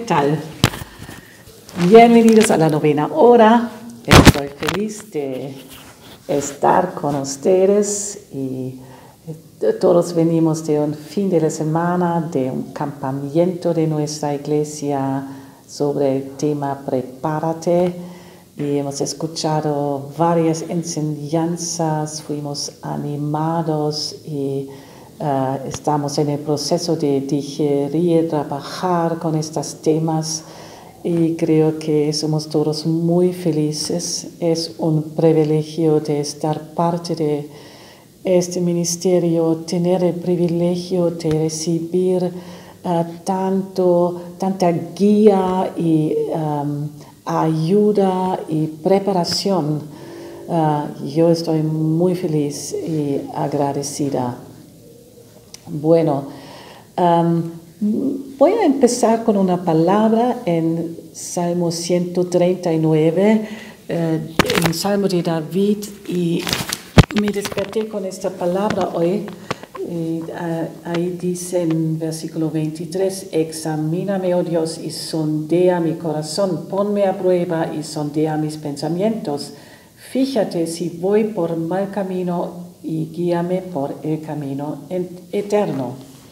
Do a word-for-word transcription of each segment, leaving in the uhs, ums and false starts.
tal? Bienvenidos a la novena hora. Estoy feliz de estar con ustedes y todos venimos de un fin de la semana, de un campamento de nuestra iglesia sobre el tema Prepárate, y hemos escuchado varias enseñanzas, fuimos animados y uh, estamos en el proceso de digerir, trabajar con estos temas, y creo que somos todos muy felices. Es un privilegio de estar parte de este ministerio, tener el privilegio de recibir uh, tanto, tanta guía y um, ayuda y preparación. Uh, yo estoy muy feliz y agradecida. Bueno, um, voy a empezar con una palabra en Salmo ciento treinta y nueve, uh, un salmo de David, y me desperté con esta palabra hoy. Y, uh, ahí dice en versículo veintitrés: examíname, oh Dios, y sondea mi corazón, ponme a prueba y sondea mis pensamientos. Fíjate si voy por mal camino y guíame por el camino eterno.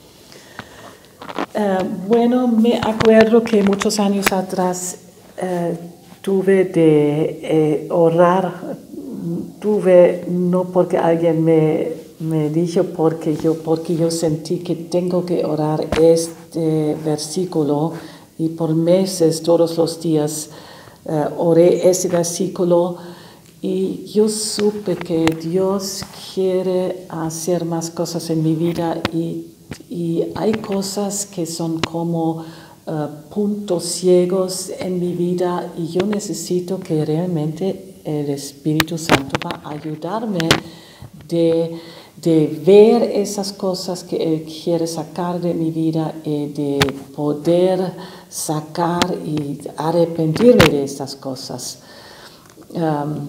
Uh, bueno, me acuerdo que muchos años atrás uh, tuve de eh, orar, tuve no porque alguien me Me dijo porque yo, porque yo sentí que tengo que orar este versículo, y por meses, todos los días, uh, oré ese versículo, y yo supe que Dios quiere hacer más cosas en mi vida, y, y hay cosas que son como uh, puntos ciegos en mi vida, y yo necesito que realmente el Espíritu Santo va a ayudarme de de ver esas cosas que Él quiere sacar de mi vida, y de poder sacar y arrepentirme de estas cosas. Um,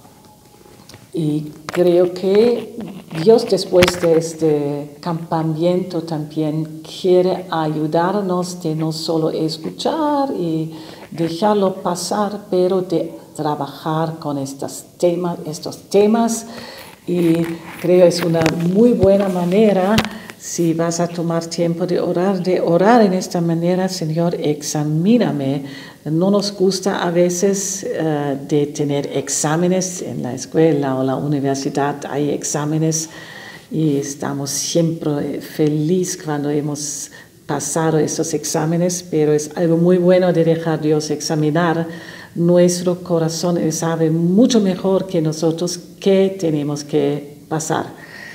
y creo que Dios, después de este campamento, también quiere ayudarnos de no solo escuchar y dejarlo pasar, pero de trabajar con estos temas, estos temas. Y creo es una muy buena manera, si vas a tomar tiempo de orar, de orar en esta manera: Señor, examíname. No nos gusta a veces uh, de tener exámenes en la escuela o la universidad. Hay exámenes y estamos siempre felices cuando hemos pasado esos exámenes, pero es algo muy bueno de dejar a Dios examinar nuestro corazón. Él sabe mucho mejor que nosotros qué tenemos que pasar,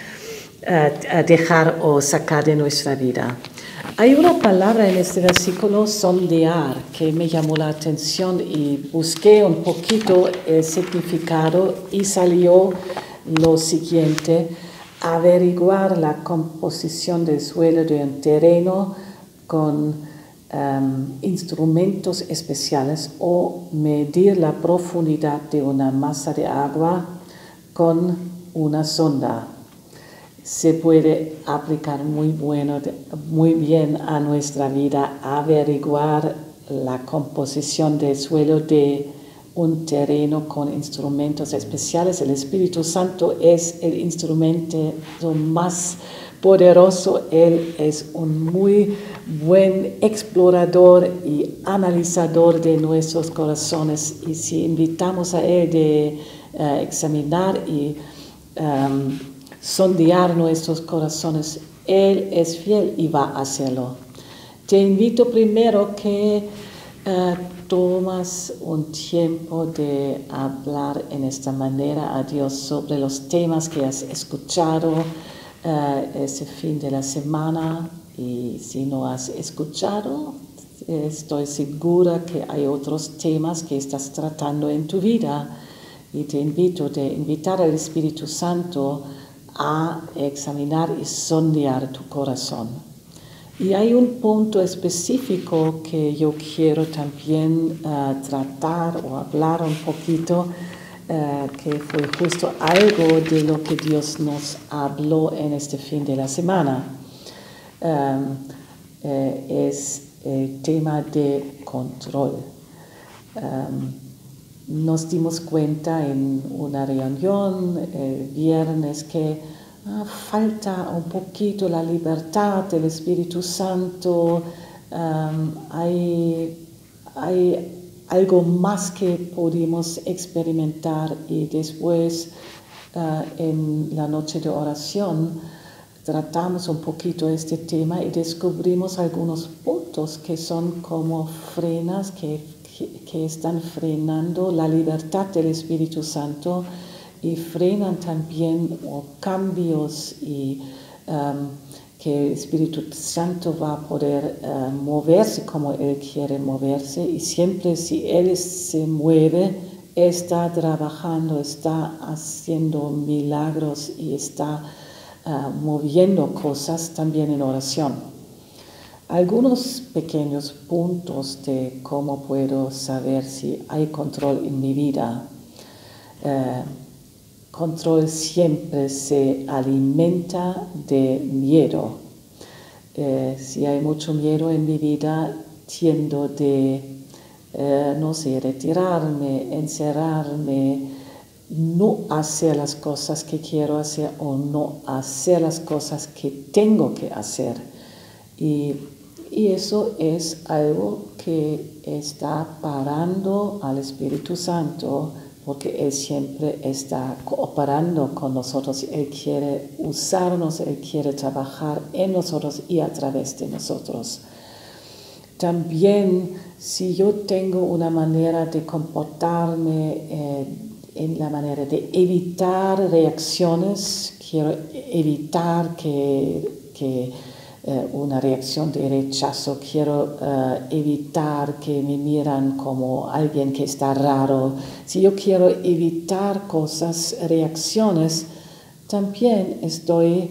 uh, dejar o sacar de nuestra vida. Hay una palabra en este versículo, sondear, que me llamó la atención, y busqué un poquito el significado y salió lo siguiente: averiguar la composición del suelo de un terreno con Um, instrumentos especiales, o medir la profundidad de una masa de agua con una sonda. Se puede aplicar muy, bueno, muy bien a nuestra vida, averiguar la composición del suelo de un terreno con instrumentos especiales. El Espíritu Santo es el instrumento más poderoso. Él es un muy buen explorador y analizador de nuestros corazones, y si invitamos a Él de uh, examinar y um, sondear nuestros corazones, Él es fiel y va a hacerlo. Te invito primero que uh, tomas un tiempo de hablar en esta manera a Dios sobre los temas que has escuchado uh, ese fin de la semana. Y si no has escuchado, estoy segura que hay otros temas que estás tratando en tu vida, y te invito a invitar al Espíritu Santo a examinar y sondear tu corazón. Y hay un punto específico que yo quiero también uh, tratar o hablar un poquito, uh, que fue justo algo de lo que Dios nos habló en este fin de la semana. Um, eh, es el tema de control. Um, nos dimos cuenta en una reunión el viernes que ah, falta un poquito la libertad del Espíritu Santo, um, hay, hay algo más que pudimos experimentar, y después uh, en la noche de oración tratamos un poquito este tema y descubrimos algunos puntos que son como frenas que, que, que están frenando la libertad del Espíritu Santo y frenan también oh, cambios y um, que el Espíritu Santo va a poder uh, moverse como Él quiere moverse, y siempre si Él se mueve, está trabajando, está haciendo milagros y está uh, moviendo cosas también en oración. Algunos pequeños puntos de cómo puedo saber si hay control en mi vida. Uh, Control siempre se alimenta de miedo. Eh, si hay mucho miedo en mi vida, tiendo de, eh, no sé, retirarme, encerrarme, no hacer las cosas que quiero hacer o no hacer las cosas que tengo que hacer. Y, y eso es algo que está parando al Espíritu Santo, porque Él siempre está cooperando con nosotros. Él quiere usarnos, Él quiere trabajar en nosotros y a través de nosotros. También, si yo tengo una manera de comportarme eh, en la manera de evitar reacciones, quiero evitar que, que eh, una reacción de rechazo, quiero eh, evitar que me miran como alguien que está raro. Si yo quiero evitar cosas, reacciones, también estoy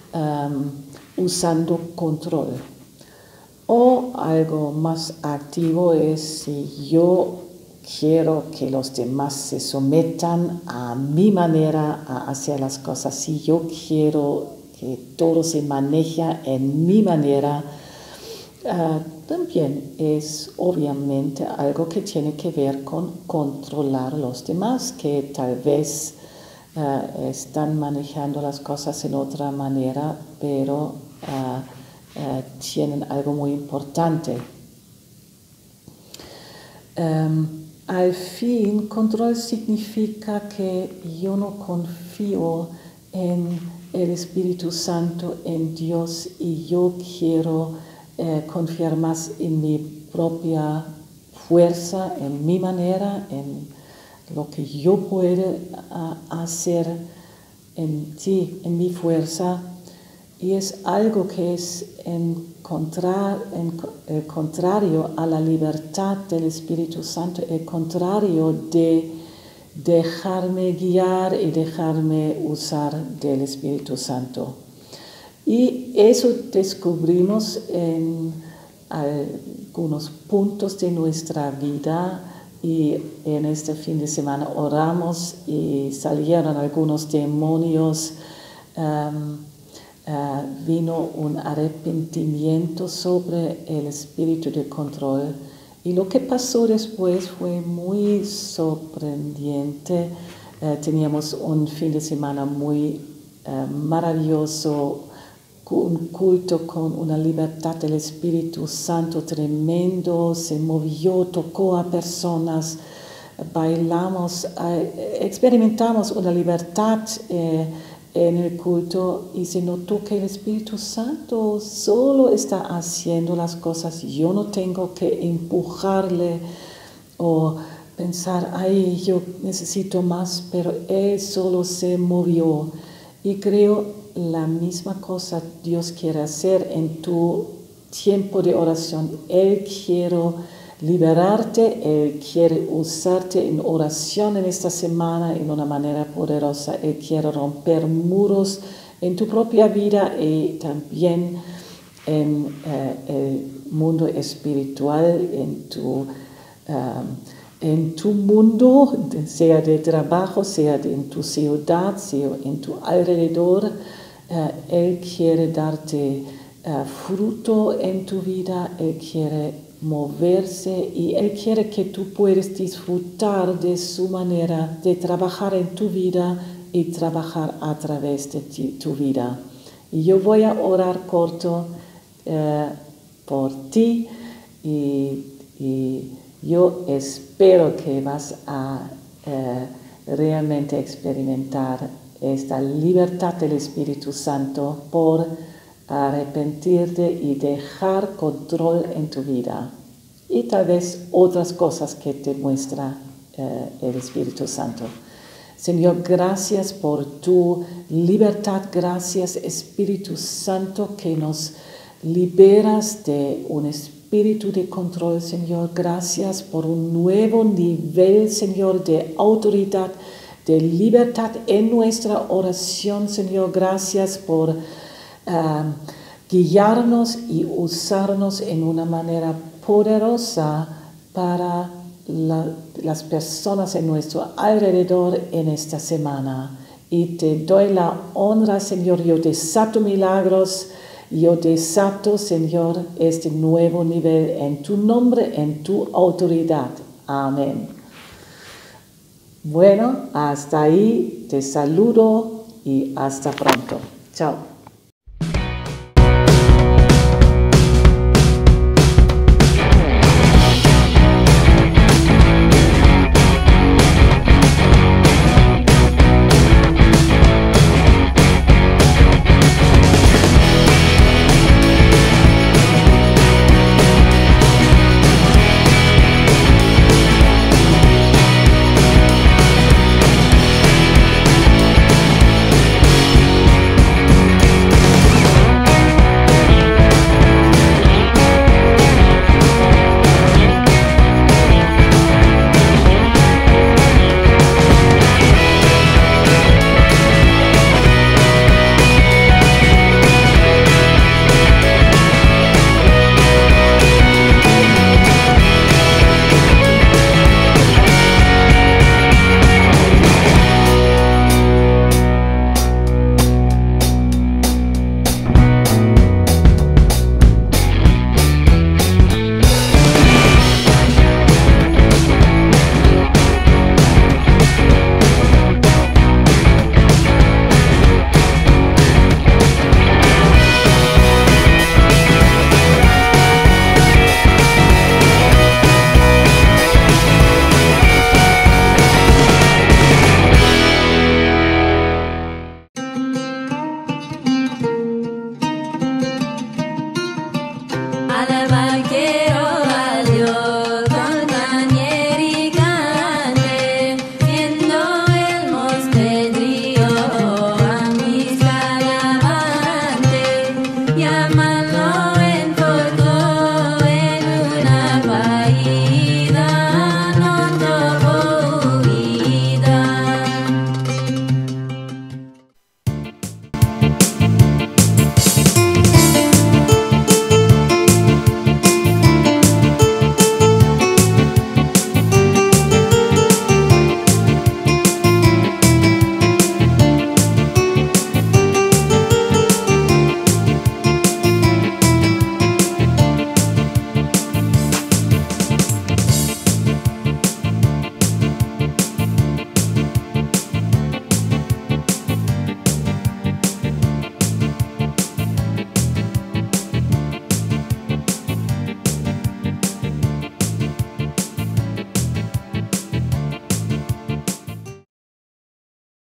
um, usando control. O algo más activo es si yo quiero que los demás se sometan a mi manera a hacer las cosas, si yo quiero que todo se maneja en mi manera, uh, también es obviamente algo que tiene que ver con controlar a los demás, que tal vez uh, están manejando las cosas en otra manera, pero uh, uh, tienen algo muy importante. Um, al fin, control significa que yo no confío en el Espíritu Santo, en Dios, y yo quiero eh, confiar más en mi propia fuerza, en mi manera, en lo que yo puedo uh, hacer en ti, en mi fuerza, y es algo que es en contra, en, el contrario a la libertad del Espíritu Santo, el contrario de dejarme guiar y dejarme usar del Espíritu Santo. Y eso descubrimos en algunos puntos de nuestra vida, y en este fin de semana oramos y salieron algunos demonios, um, uh, vino un arrepentimiento sobre el espíritu de control. Y lo que pasó después fue muy sorprendente. Uh, teníamos un fin de semana muy uh, maravilloso, un culto con una libertad del Espíritu Santo tremendo, se movió, tocó a personas, bailamos, uh, experimentamos una libertad eh, en el culto, y se notó que el Espíritu Santo solo está haciendo las cosas. Yo no tengo que empujarle o pensar, ay, yo necesito más, pero Él solo se movió. Y creo la misma cosa Dios quiere hacer en tu tiempo de oración. Él quiere liberarte, Él quiere usarte en oración en esta semana en una manera poderosa. Él quiere romper muros en tu propia vida y también en eh, el mundo espiritual, en tu, um, en tu mundo, sea de trabajo, sea de, en tu ciudad, sea en tu alrededor. Uh, él quiere darte uh, fruto en tu vida, Él quiere moverse y Él quiere que tú puedas disfrutar de su manera de trabajar en tu vida y trabajar a través de ti, tu vida. Y yo voy a orar corto uh, por ti y, y yo espero que vas a uh, realmente experimentar esta libertad del Espíritu Santo por arrepentirte y dejar control en tu vida. Y tal vez otras cosas que te muestra eh, el Espíritu Santo. Señor, gracias por tu libertad. Gracias, Espíritu Santo, que nos liberas de un espíritu de control, Señor. Gracias por un nuevo nivel, Señor, de autoridad, de libertad en nuestra oración, Señor. Gracias por uh, guiarnos y usarnos en una manera poderosa para la, las personas en nuestro alrededor en esta semana. Y te doy la honra, Señor. Yo desato milagros. Yo desato, Señor, este nuevo nivel en tu nombre, en tu autoridad. Amén. Bueno, hasta ahí te saludo y hasta pronto. Chao.